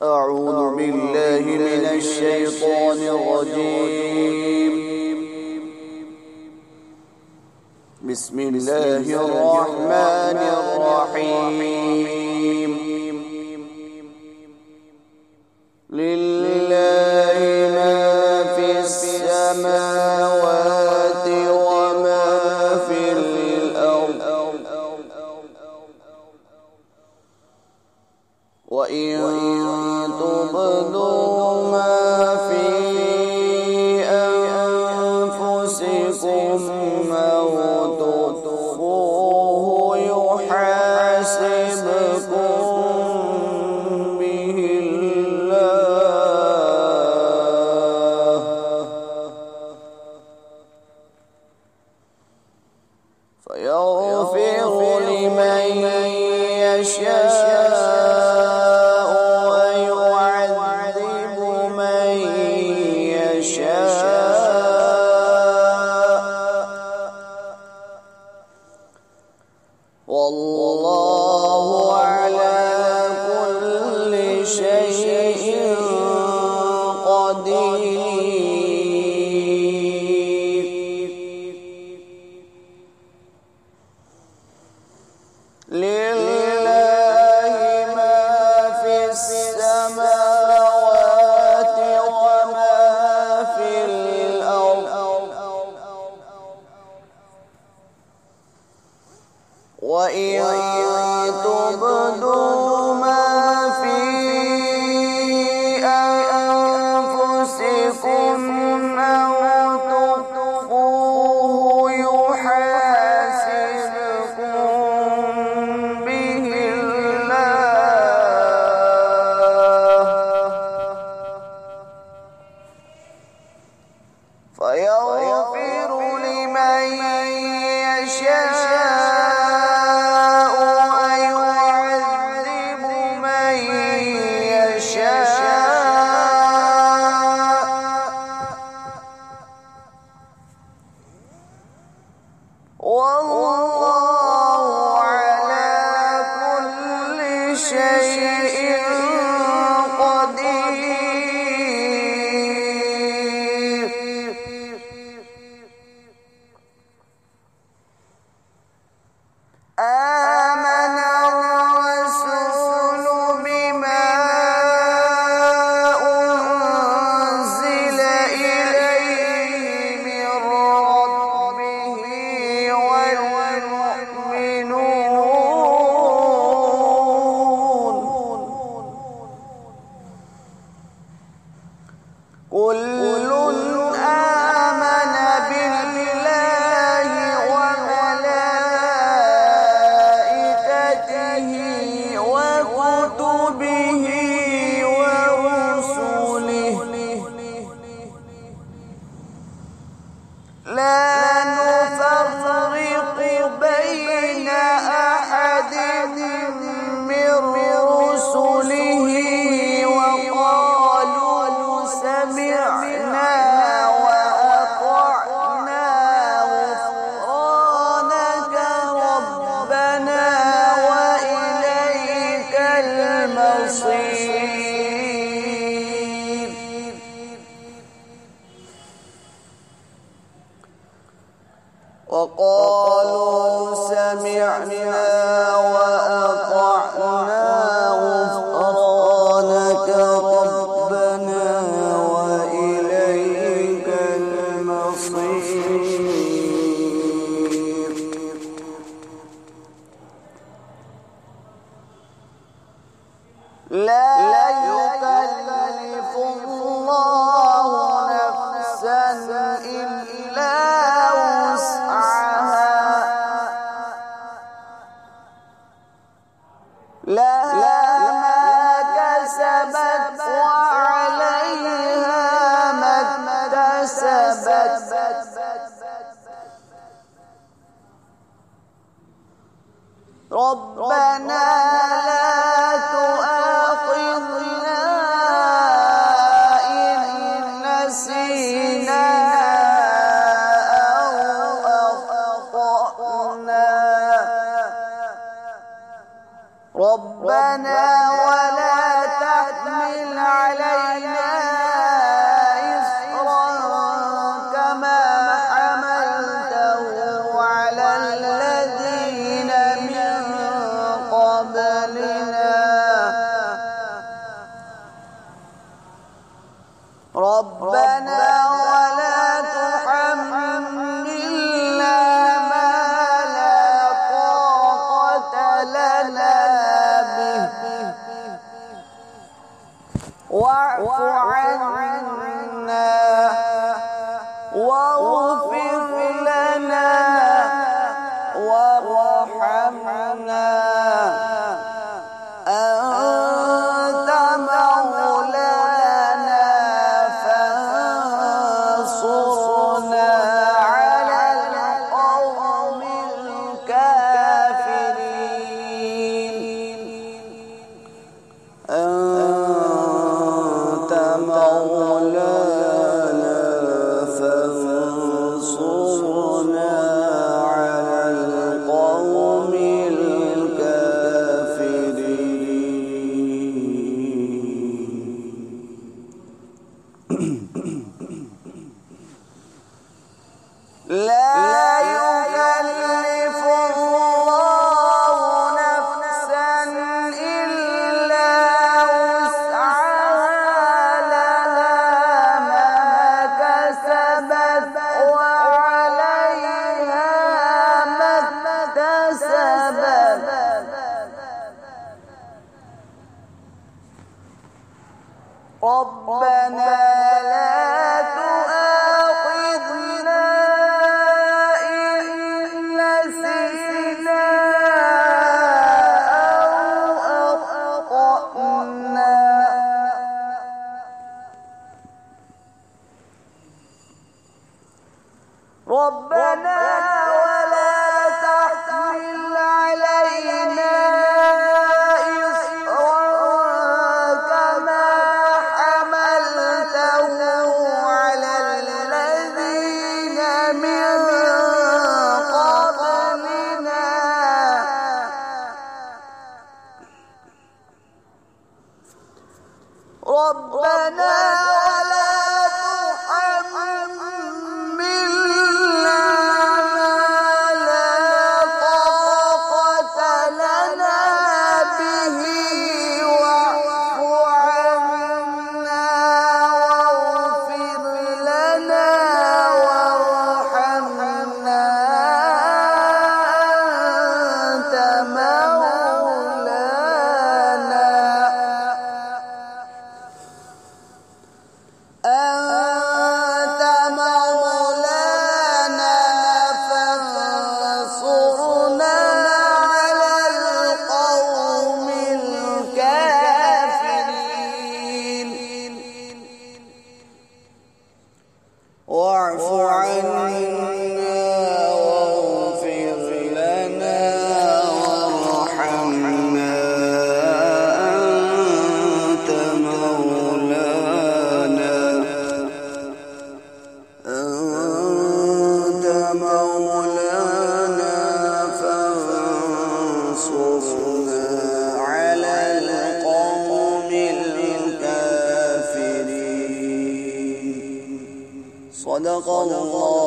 أعوذ بالله من الشيطان الرجيم. بسم الله الرحمن الرحيم. لله ما في السماوات وما في الأرض، وإن تبدوا ما في أنفسكم أو تخفوه يحاسبكم به الله، فيغفر لمن يشاء والله على كل شيء قدير. لله ما في السماوات وما في الأرض، وإن تبدوا ما في أنفسكم أو تخفوه يحاسبكم به الله، فيغفر لمن يشاء والله على كل شيء قدير. آمن الرسول بما أنزل إليه من ربه كل آمن بالله وملائكته وكتبه ورسله لا نفرق بين أحد من رسله وقالوا سمعنا وأطعنا غفرانك ربنا وإليك المصير. وقالوا سمعنا وأطعنا غفرانك ربنا وإليك المصير. لا يكلف الله نفسا إلا وسعها، لها ما كسبت وعليها ما اكتسبت. ربنا لا تؤاخذنا إن نسينا أو أخطأنا، ربنا ولا تحمل تحمل علينا إصرا كما حملته على الذين من قبلنا ربنا ولا تحملنا ما لا طاقة لنا به واعف عنا واغفر لنا وارحمنا أنت مولانا فانصرنا على القوم الكافرين أنت مولانا فانصرنا على القوم لا يكلف الله نفسا إلا وسعها لها ما كسبت وعليها ما اكتسبت ربنا لا تؤاخذنا إن نسينا أو أخطأنا ربنا ولا تحمل علينا ربنا ولا تحملنا ما لا طاقة لنا به واعف عنا واغفر لنا وارحمنا أنت مولانا فانصرنا على القوم الكافرين واعف عنا واغفر لنا وارحمنا أنت مولانا فانصرنا على القوم الكافرين صدق الله